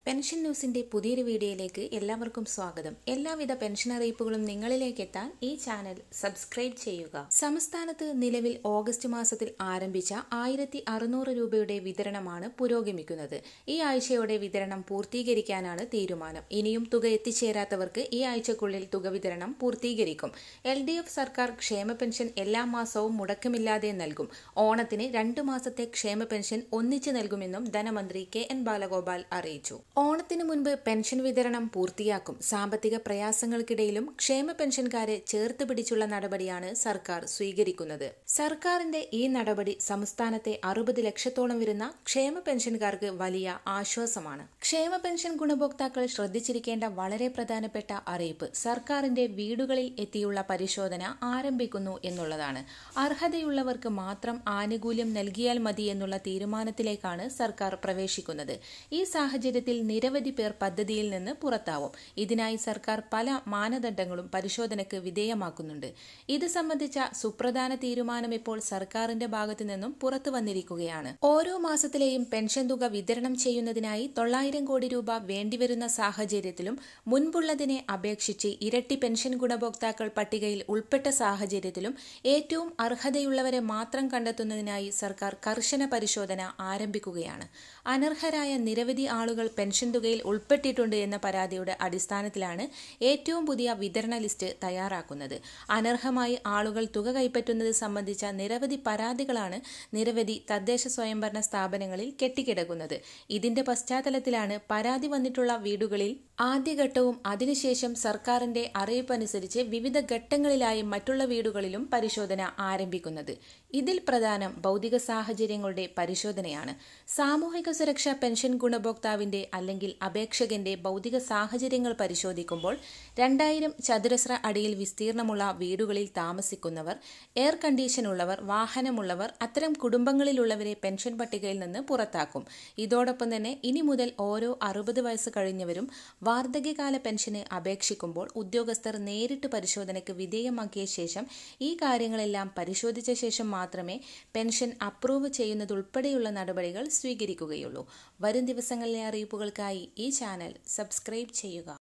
Pension ന്യൂസിന്റെ പുതിയൊരു വീഡിയോയിലേക്ക് എല്ലാവർക്കും സ്വാഗതം. എല്ലാവിധ പെൻഷൻ അറിയിപ്പുകളും നിങ്ങളിലേക്ക് എത്താൻ ഈ ചാനൽ സബ്സ്ക്രൈബ് ചെയ്യുക. സംസ്ഥാനത്ത് നിലവിൽ ഓഗസ്റ്റ് മാസത്തിൽ ആരംഭിച്ച 1600 രൂപയുടെ വിതരണമാണ് പുരോഗമിക്കുന്നത്. ഈ ആഴ്ചയോടെ വിതരണം പൂർത്തീകരിക്കാനാണ് തീരുമാനം. ഇനിയും തുക എത്തിച്ചേരാത്തവർക്ക് ഈ ആഴ്ചക്കുള്ളിൽ തുക വിതരണം പൂർത്തീകരിക്കും. LDF സർക്കാർ ക്ഷേമ പെൻഷൻ എല്ലാ മാസവും മുടക്കമില്ലാതെ നൽകും. ഓണത്തിന് 2 മാസത്തെ ക്ഷേമ പെൻഷൻ ഒന്നിച്ച് നൽകുമെന്നും ധനമന്ത്രി KN ബാലഗോപാൽ അറിയിച്ചു. ഓണത്തിന് മുൻപ് പെൻഷൻ വിതരണം പൂർത്തിയാക്കും. സാമ്പത്തിക പ്രയാസങ്ങൾക്കിടയിലും ക്ഷേമ പെൻഷൻകാരെ ചേർത്ത് പിടിച്ചുള്ള നടപടിയാണ് സർക്കാർ സ്വീകരിക്കുന്നത്. സർക്കാരിന്റെ ഈ നടപടി സംസ്ഥാനത്തെ 60 ലക്ഷത്തോളം വരുന്ന ക്ഷേമ പെൻഷൻകാർക്ക് വലിയ ആശ്വാസമാണ്. ക്ഷേമ പെൻഷൻ ഗുണഭോക്താക്കൾ ശ്രദ്ധിച്ചിരിക്കേണ്ട വളരെ പ്രധാനപ്പെട്ട അറിയിപ്പ് സർക്കാരിന്റെ വീടുകളിൽ എത്തിയുള്ള പരിശോധന ആരംഭിക്കുന്നു എന്നുള്ളതാണ്. അർഹതയുള്ളവർക്ക് മാത്രം ആനുകൂല്യം നൽകിയാൽ മതി എന്നുള്ള തീരുമാനത്തിലേക്കാണ് സർക്കാർ പ്രവേശിക്കുന്നത്. ഈ സാഹചര്യത്തിൽ നിരവധി പേർ പദ്ധതിയിൽ നിന്ന് പുറത്താവും. ഇതിനായി സർക്കാർ പല മാനദണ്ഡങ്ങളും പരിശോധനയ്ക്ക് വിധേയമാക്കുന്നുണ്ട്. ഇത് സംബന്ധിച്ച സുപ്രധാന തീരുമാനം ഇപ്പോൾ സർക്കാരിന്റെ ഭാഗത്തു നിന്നും പുറത്തു വന്നിരിക്കുകയാണ്. ഓരോ മാസത്തിലെയും പെൻഷൻ തുക വിതരണം ചെയ്യുന്നതിനായി 900 കോടി രൂപ വേണ്ടിവരുന്ന സാഹചര്യത്തിലും മുൻപുള്ളതിനെ അപേക്ഷിച്ച് ഇരട്ടി പെൻഷൻ ഗുണഭോക്താക്കൾ പട്ടികയിൽ ഉൾപ്പെട്ട സാഹചര്യത്തിലും ഏറ്റവും അർഹതയുള്ളവരെ മാത്രം കണ്ടെത്തുന്നതിനായി സർക്കാർ കർശന പരിശോധന ആരംഭിക്കുകയാണ്. അനർഹരായ നിരവധി ആളുകൾ പെൻഷൻ തുകയിൽ ഉൾപ്പെട്ടിട്ടുണ്ട് എന്ന പരാതിയുടെ അടിസ്ഥാനത്തിലാണ് ഏറ്റവും പുതിയ വിതരണ ലിസ്റ്റ് തയ്യാറാക്കുന്നത്. അനർഹമായി ആളുകൾ തുക കൈപ്പറ്റുന്നത് സംബന്ധിച്ച നിരവധി പരാതികളാണ് നിരവധി തദ്ദേശ സ്വയംഭരണ സ്ഥാപനങ്ങളിൽ കെട്ടിക്കിടക്കുന്നത്. ഇതിന്റെ പശ്ചാത്തലത്തിലാണ് പരാതി വന്നിട്ടുള്ള വീടുകളിൽ ആദ്യഘട്ടവും അതിനുശേഷം സർക്കാരിന്റെ അറിയിപ്പനുസരിച്ച് വിവിധ ഘട്ടങ്ങളിലായി മറ്റുള്ള വീടുകളിലും പരിശോധന ആരംഭിക്കുന്നത്. ഇതിൽ പ്രധാനം ഭൗതിക സാഹചര്യങ്ങളുടെ പരിശോധനയാണ്. സാമൂഹിക സുരക്ഷാ പെൻഷൻ ഗുണഭോക്താവിന്റെ അല്ലെങ്കിൽ അപേക്ഷകന്റെ ഭൗതിക സാഹചര്യങ്ങൾ പരിശോധിക്കുമ്പോൾ 2000 ചതുരശ്ര അടിയിൽ വിസ്തീർണമുള്ള വീടുകളിൽ താമസിക്കുന്നവർ, എയർ കണ്ടീഷൻ ഉള്ളവർ, വാഹനമുള്ളവർ, അത്തരം കുടുംബങ്ങളിലുള്ളവരെ പെൻഷൻ പട്ടികയിൽ നിന്ന് പുറത്താക്കും. ഇതോടൊപ്പം തന്നെ ഇനി മുതൽ ഓരോ 60 വയസ്സ് കഴിഞ്ഞവരും വാർദ്ധക്യകാല പെൻഷന് അപേക്ഷിക്കുമ്പോൾ ഉദ്യോഗസ്ഥർ നേരിട്ട് പരിശോധനയ്ക്ക് വിധേയമാക്കിയ ശേഷം ഈ കാര്യങ്ങളെല്ലാം പരിശോധിച്ച ശേഷം മാത്രമേ പെൻഷൻ അപ്രൂവ് ചെയ്യുന്നതുൾപ്പെടെയുള്ള നടപടികൾ സ്വീകരിക്കുകയുള്ളൂ. വരും ദിവസങ്ങളിലെ അറിയിപ്പുകൾക്കായി ഈ ചാനൽ സബ്സ്ക്രൈബ് ചെയ്യുക.